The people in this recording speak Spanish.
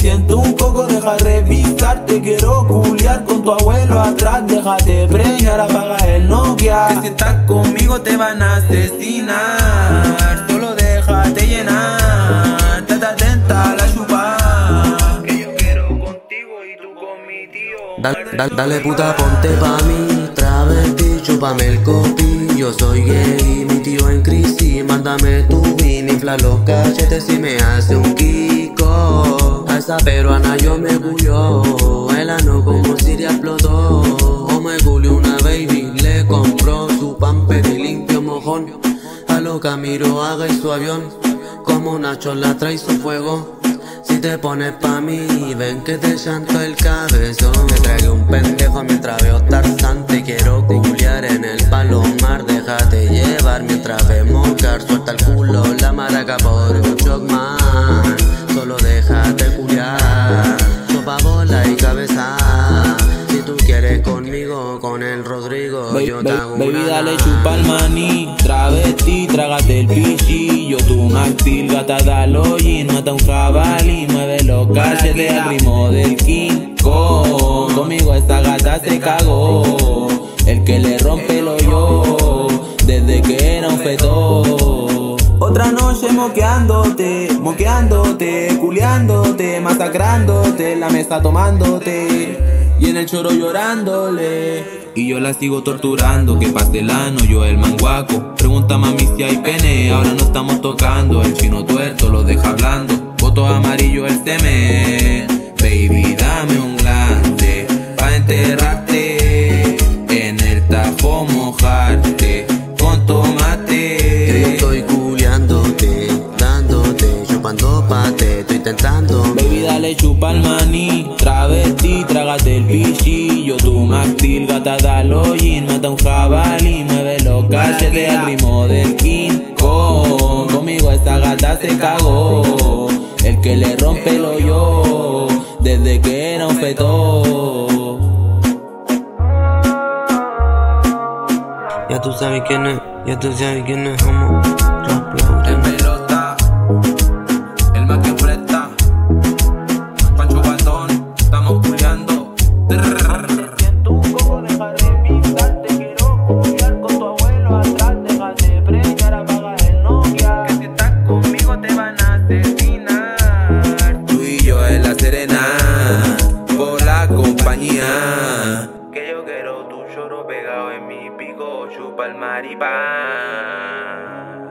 siento un poco, deja revisarte. Quiero culiar con tu abuelo atrás. Déjate preñar, apaga el Nokia. Que si estás conmigo te van a asesinar. Solo déjate llenar. Estate atenta a la chupa. Que yo quiero contigo y tú con mi tío. Dale puta, ponte pa' mí, travesti, chúpame el copi. Yo soy gay, mi tío en crisis. Mándame tu vin, infla los cachetes y me hace un kiko. A esa peruana yo me culió, el ano como Siria explotó. O me culió una baby, le compró su pamper y limpio mojón. A lo Camilo haga y su avión, como Nacho la trae su fuego. Si te pones pa' mí, ven que te llanto el cabezón. Me tragué un pendejo mientras veo Tarzán. Te quiero culiar en el palomar. Déjate llevar mientras ves mocar. Suelta el culo, la maraca por un chocman. Solo déjate culiar, sopa, bola y cabeza. Si tú quieres conmigo, con el Rodrigo, yo te hago una. Baby, dale chupa el maní, travesti, trágate el pichillo. Tu maxil, gata, dale hoy, mata un jabalí. Mueve los cachetes al ritmo del King Kong. Conmigo esta gata se cagó, el que le rompe el hoyo desde que era un feto. Otra noche moqueándote, culiándote, masacrándote, la mesa tomándote y en el choro llorándole. Y yo la sigo torturando, que pase el ano, yo el manguaco. Pregunta mami si hay pene, ahora no estamos tocando. El chino tuerto lo deja hablando, voto amarillo el semen. Baby, dame un glande pa' enterrarte, en el tajo mojarte con tomate. Estoy culiándote, dándote, chupando pate, estoy intentando. Baby, dale chupa el maní, travesti, trágate el pichillo. Tu maxil, gata, dale hoy, mata un jabalí. Mueve los cachetes al ritmo del King Kong. Conmigo esta gata se cagó, el que le rompe el hoyo desde que era un feto. Ya tú sabes quién es, ya tú sabes quién es, homo. El pelota, el más que presta, Pancho Batón, estamos culiando. Siento un poco, deja revisarte. Quiero culiar con tu abuelo atrás. Déjate preñar, apaga el Nokia. Que si estás conmigo te van a asesinar. Tú y yo en la Serena, por la compañía. Que yo quiero tu choro pegado en mi pico, chupa el maripán.